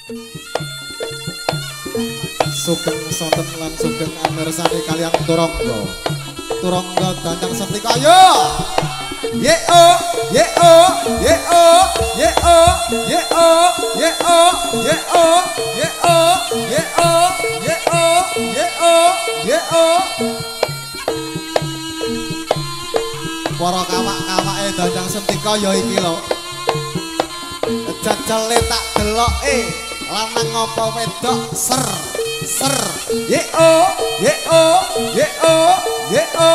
Sugeng sonten lan sugeng amirsani kaliyan Turangga. Turangga Dandang Setrika ayo. Ye o ye o ye o ye o ye o ye o ye o ye o ye o ye o ye o ye o. Para kawak-kawake Dandang Setrika ya iki lho. Jajale tak deloke lanang apa wedok ser ser ye o ye o ye o ye o.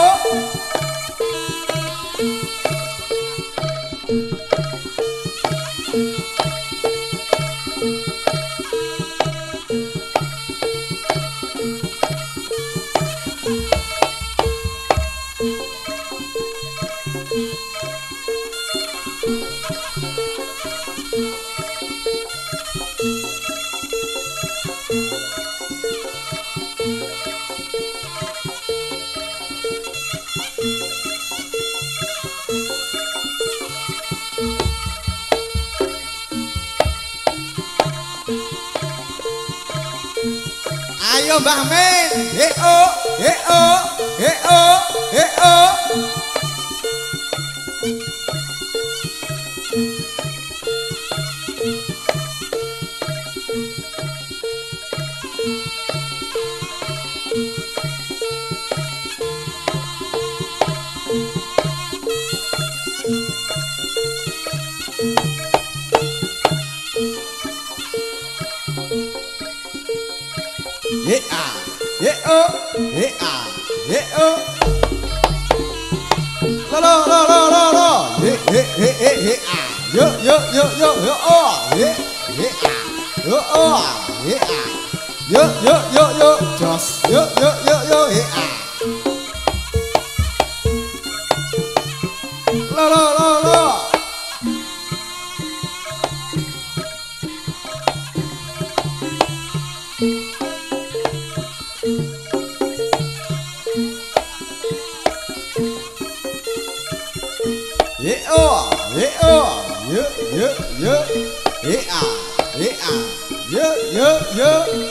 Ayo Mbah Min, he o, he o, he o, he o. Ye a, ye o, ye a, ye o. Lo lo, ye a, yo o, ye a, yo o, ye a, yo, just yo, ye a. Lo. Yo, ye a, yo,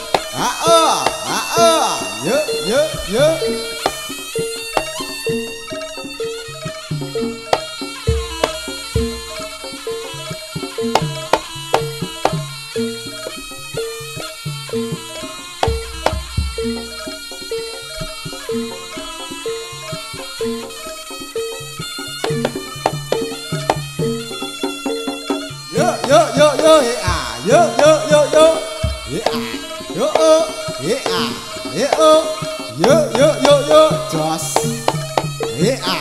yo. Yo, he a, yo, he a, yo o, he a, yo, just he a.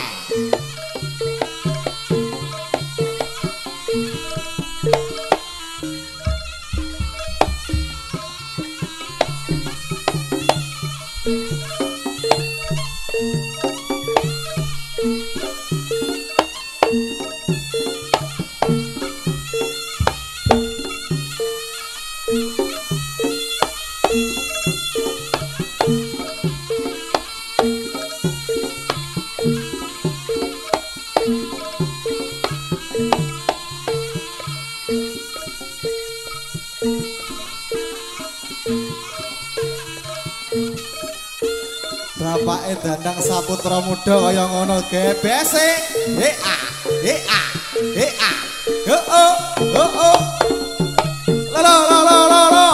Bapake Dandang Saputra Muda kaya ngono gebese. He a, yo o. Lo.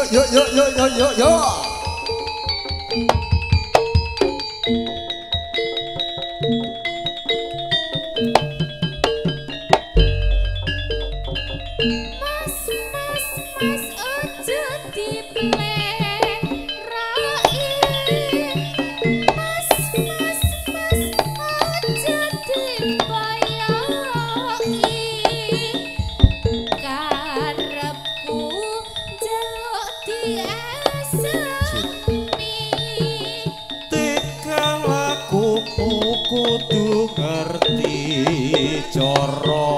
yo yo yo yo yo yo. Kudu ngerti cara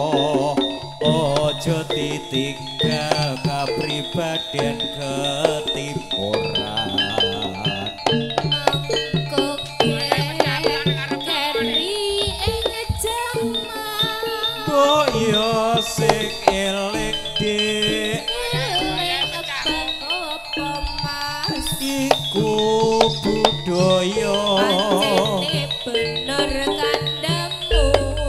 aja ditinggal kapribadian ketimuran mangko keri ing jaman boyo sing eling dik apa mas iku budaya bener kandamu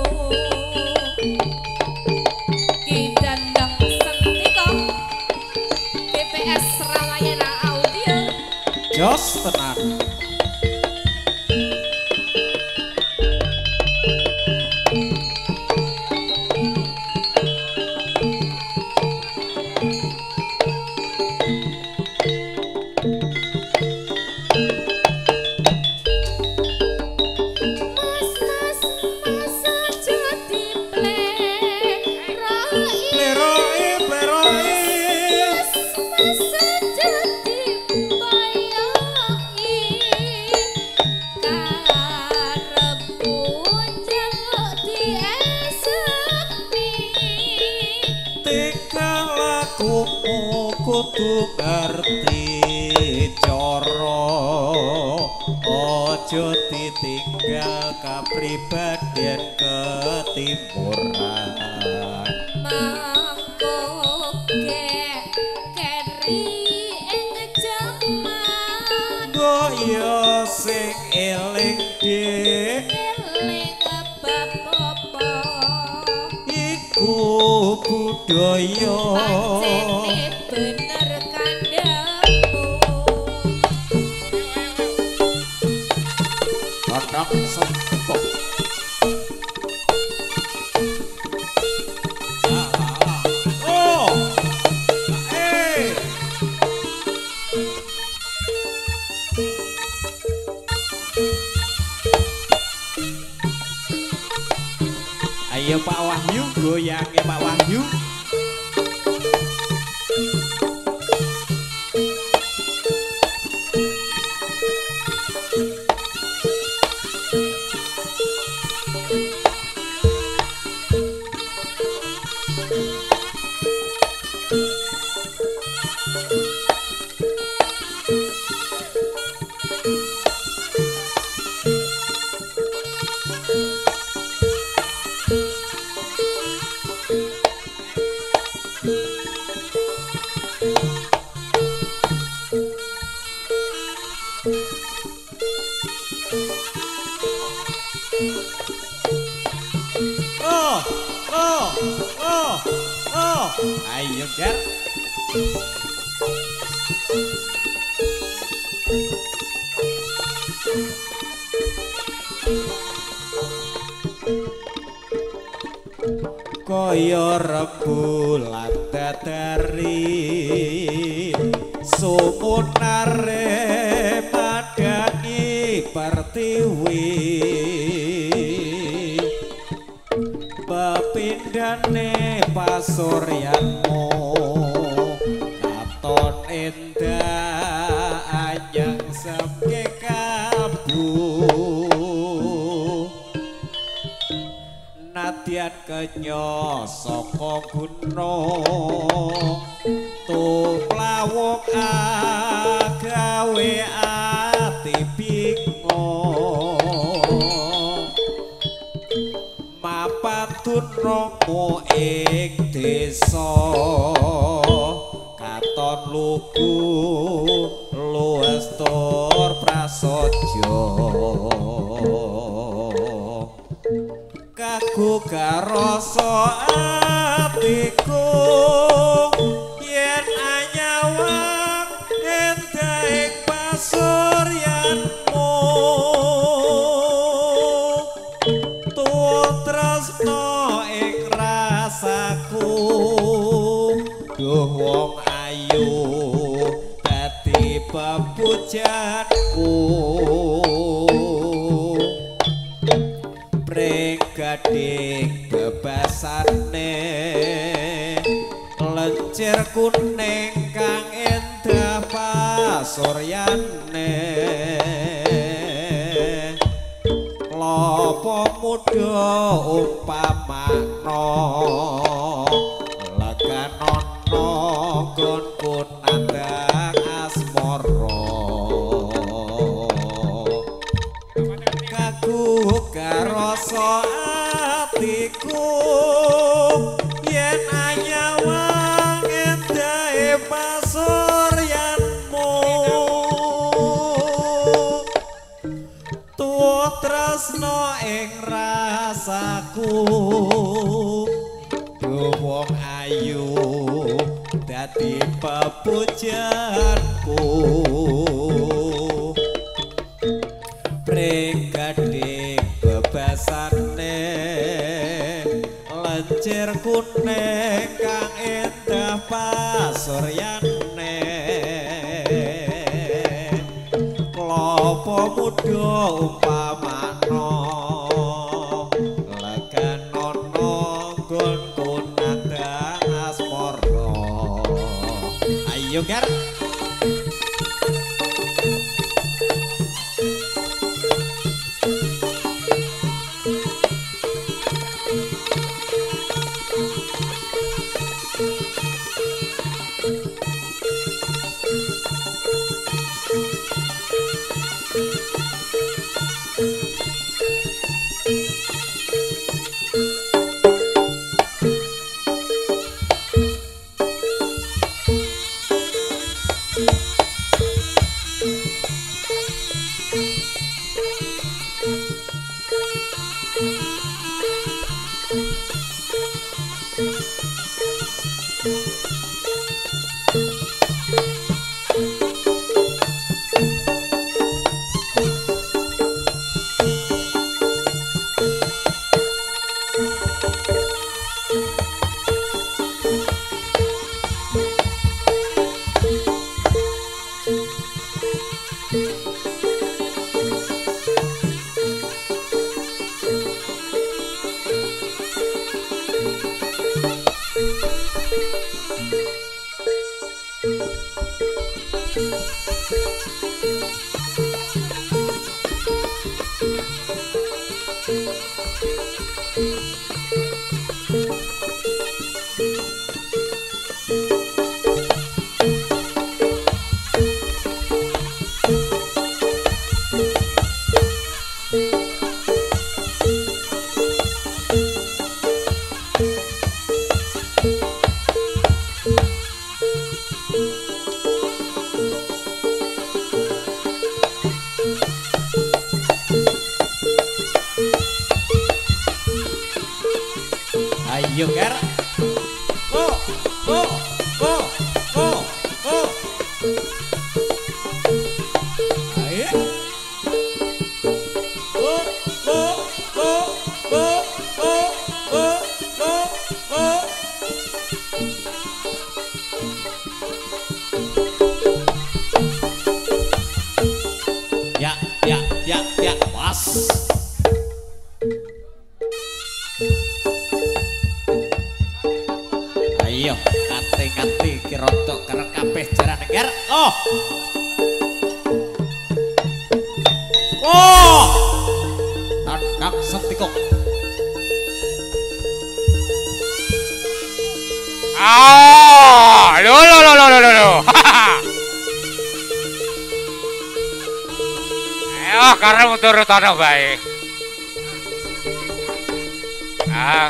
Ki Dandang Sentika PPS Ramayana Audio jos tenan kudu ngerti cara aja ditinggal kapribadian ketimuran mangko keri ing jaman boyo sing eling dik eling apa-apa iku budaya bener kandamu Dandang Sentika ayo Pak Wahyu goyangnya Pak Wahyu ayo Gar kaya rembulan dadari sumunare madangi pertiwi pepindane pasuryanmu katon endah anyang sepke kabu nadyan kenya saka gunung tuplawuk agawe ati bingung mapatun romo ing desa katon lugu luwestur prasaja kagugah rasa atiku yen anyawa tresno ing rasaku duh wong ayu dadi pepujanku pregading bebasane lencir kuning kang endah pasuryane klopo muda umpamana leganono gonku nandang asmara rasa atiku yen anyawang endahe pasuryanmu tuwa tresno ing rasaku duh wong ayu dadi pepujanku pregading bebasane lencir kuning kang endah pasuryane klopo muda umpamana leganono gonku nandang asmara ayo gar ayo gar oh oh oh oh oh ayo oh oh oh oh oh oh oh oh ya pas ayo kate-kate kirontok kerek kabeh jaran negar oh oh tandang setikok ah lo ayo karena mundur tanah baik ah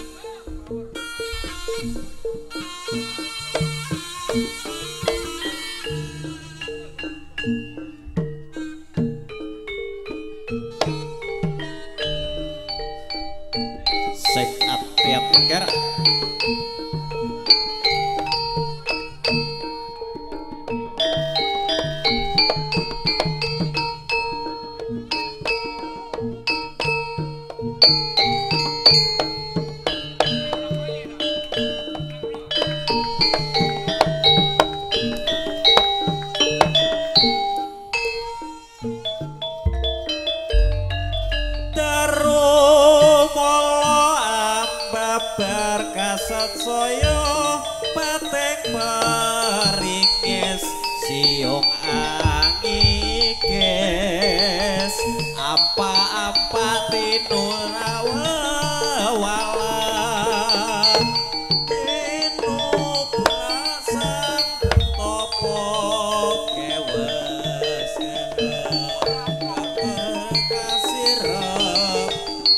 sek ati-ati ker babar kasat saya pating peringis siung angikes apa-apa tinurawa wala tinu prasang topo kewes kasirep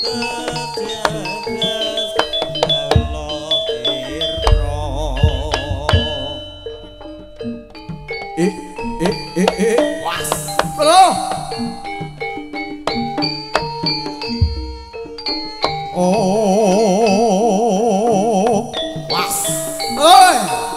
tejagas Allah irro Was. Halo. Oh. Was. Oi.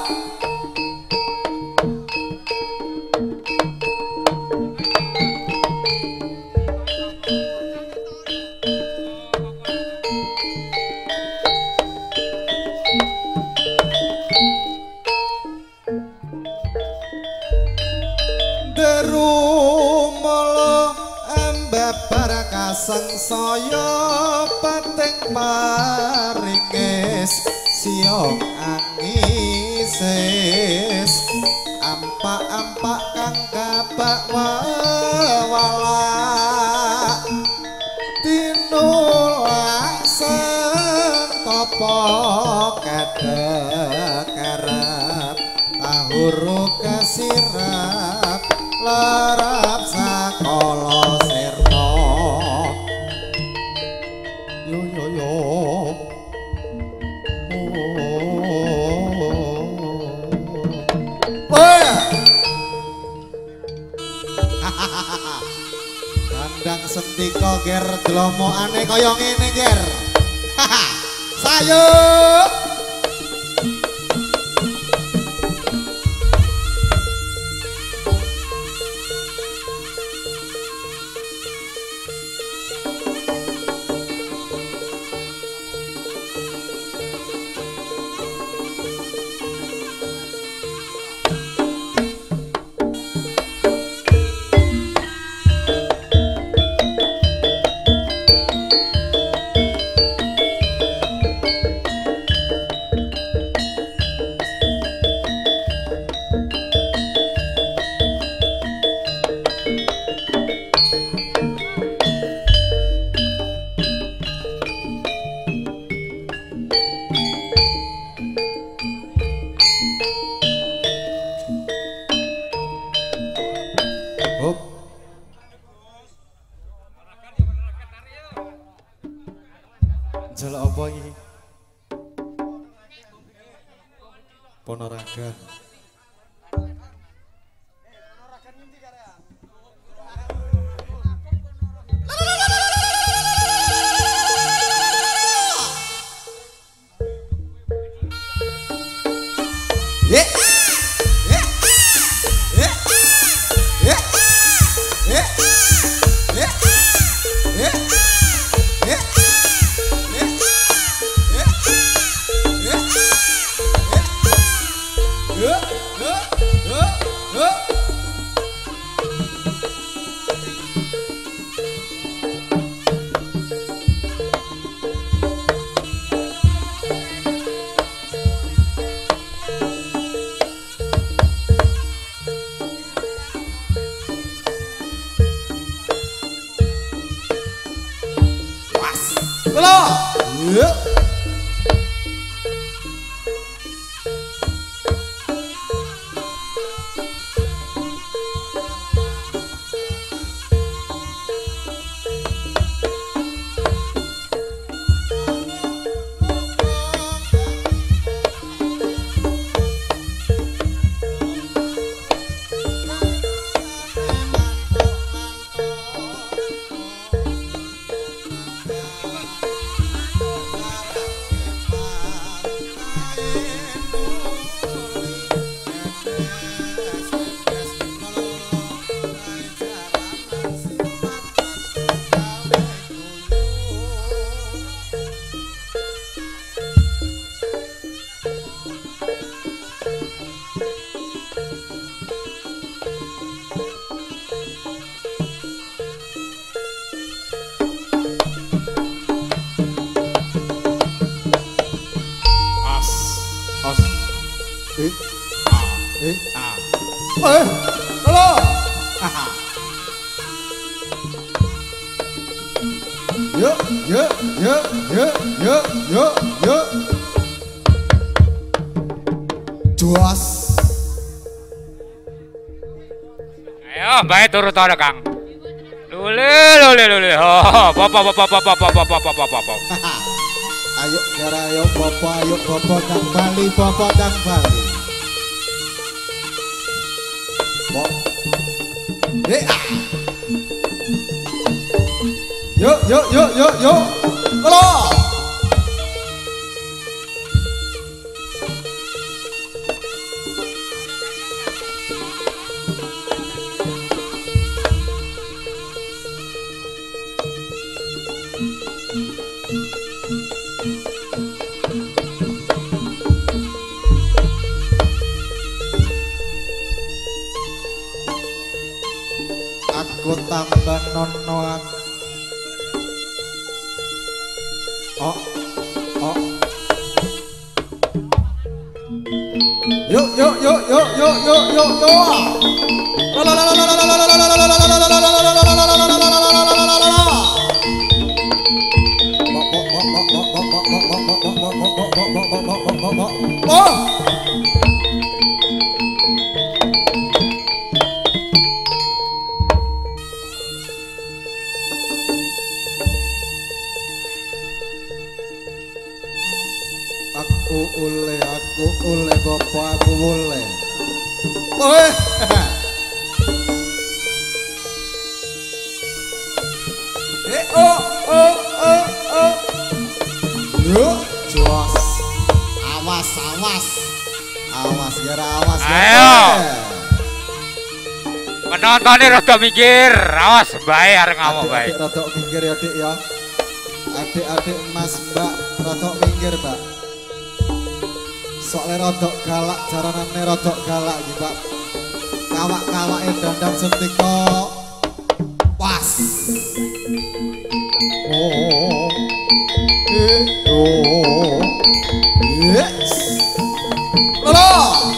Derumala embebar kasengsaya pating paringis siung angisis ampak-ampak kang kabak wala tinulak sentapa kadekarat tahuru kesirap larap sakala sirna yo yo yo kandang sentika ger dlomokane kaya ngene ger sayo Jaluk apa iki? Ponorogo. yuk, yuk, yuk, yuk. Juas. Ayo, baik turut ada Kang. Lule. Oh, papa. Ayo, gara ayo Bopo dan Bali. Bop. Yuk. Halo. Aku tambah nonoan. Oh. Yuk. Aku ule Bapak aku ule. Oi. Oh. Yuk, jos. Awas, gara awas. Ayo. Penontonnya rada minggir. Awas bae areng ngomong bae. Adik rada minggir ya, Dik ya. Adik-adik Mas Mbak rada minggir, Mbak. Soalnya rodok galak, jaranannya rodok galak gitu Pak. Kawak-kawaknya dandang sentika pas. Yes. Lolo.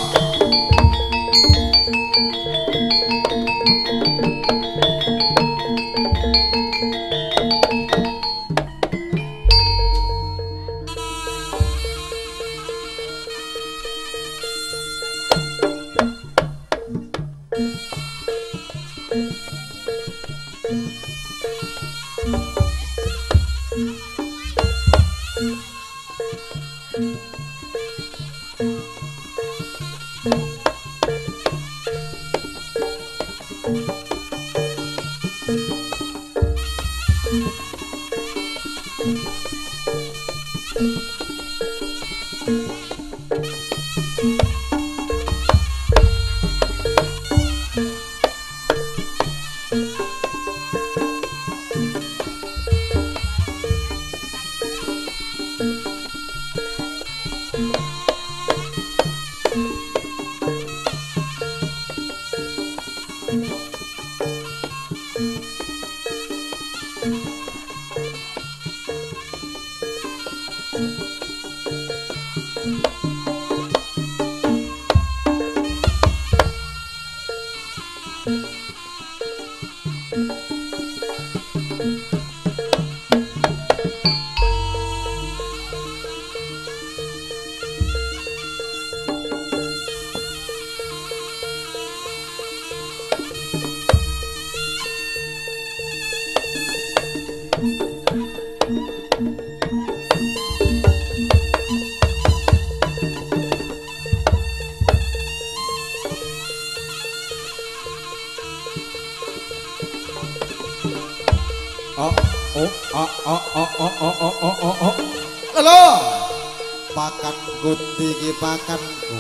Halo, pakan gunti ki pakanku.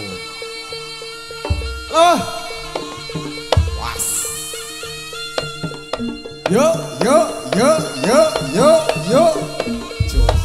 Was. Yuk. Jos.